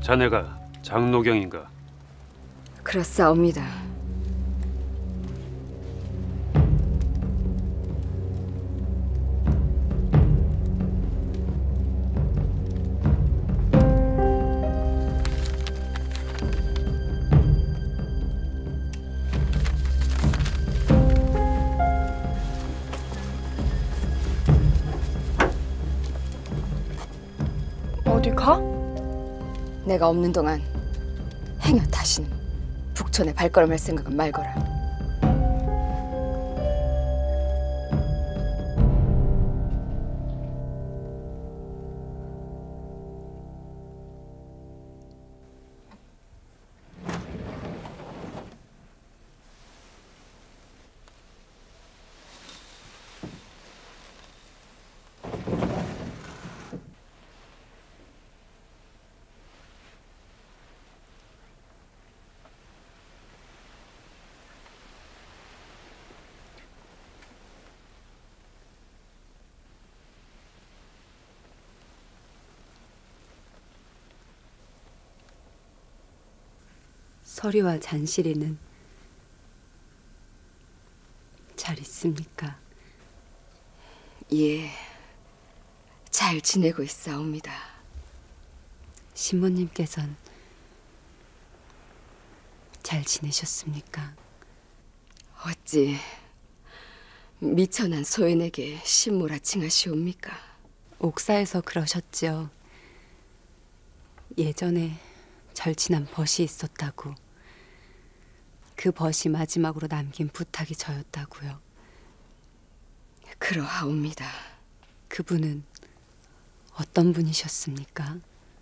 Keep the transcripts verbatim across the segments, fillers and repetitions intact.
자네가 장노경인가? 그렇사옵니다. 어디 가? 내가 없는 동안 행여 다시는 북촌에 발걸음할 생각은 말거라. 서리와 잔실이는 잘 있습니까? 예, 잘 지내고 있사옵니다. 신부님께선 잘 지내셨습니까? 어찌 미천한 소인에게 신무라 칭하시옵니까? 옥사에서 그러셨죠. 예전에 절친한 벗이 있었다고. 그 벗이 마지막으로 남긴 부탁이 저였다고요. 그러하옵니다. 그분은 어떤 분이셨습니까?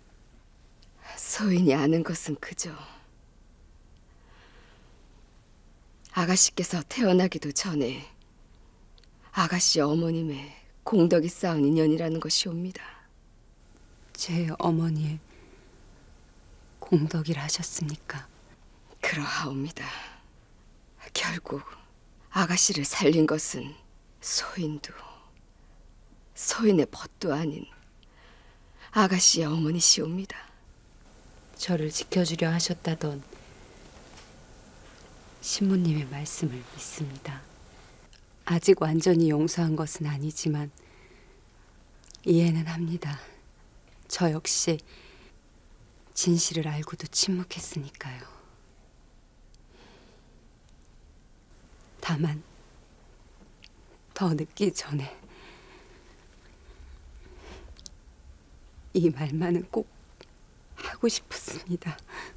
소인이 아는 것은 그저 아가씨께서 태어나기도 전에 아가씨 어머님의 공덕이 쌓은 인연이라는 것이옵니다. 제 어머니의 공덕이라 하셨습니까? 그러하옵니다. 결국 아가씨를 살린 것은 소인도 소인의 벗도 아닌 아가씨의 어머니시옵니다. 저를 지켜주려 하셨다던 신부님의 말씀을 믿습니다. 아직 완전히 용서한 것은 아니지만 이해는 합니다. 저 역시 진실을 알고도 침묵했으니까요. 다만 더 늦기 전에 이 말만은 꼭 하고 싶었습니다.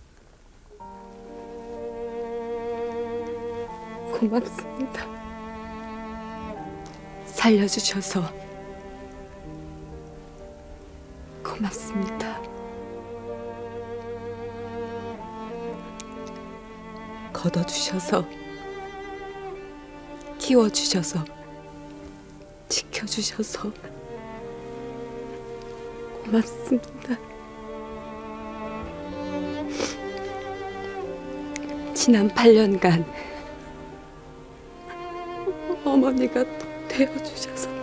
고맙습니다. 살려주셔서 고맙습니다. 걷어주셔서, 키워주셔서, 지켜주셔서 고맙습니다. 지난 팔 년간 어머니가 되어주셔서